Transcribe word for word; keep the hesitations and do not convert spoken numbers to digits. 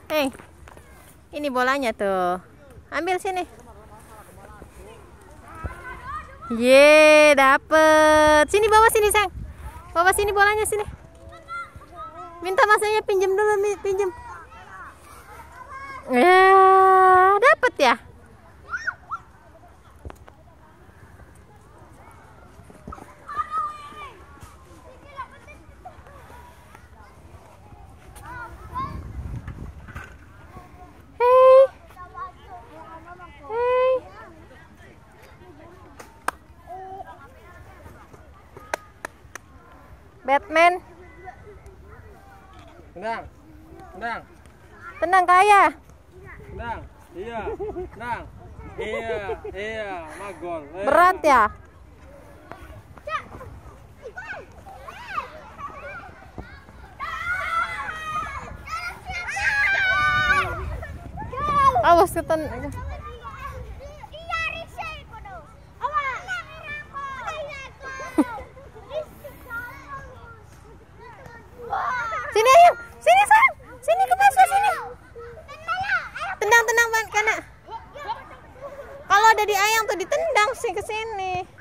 Hei, ini bolanya tuh. Ambil sini. Ye, dapet. Sini bawa sini, sayang. Bawa sini bolanya sini. Minta masanya pinjam dulu, pinjam. Ya, dapet ya. Batman. Tenang. Tenang. Tenang kaya. Tenang. Iya. Tenang. Iya, iya, magol. Eh. Berat ya? Awas keten. Sini ayo, sini sayang, sini ke Baswa sini. Tendang, tendang ban kana. Kalau ada di ayang tuh ditendang sih ke sini.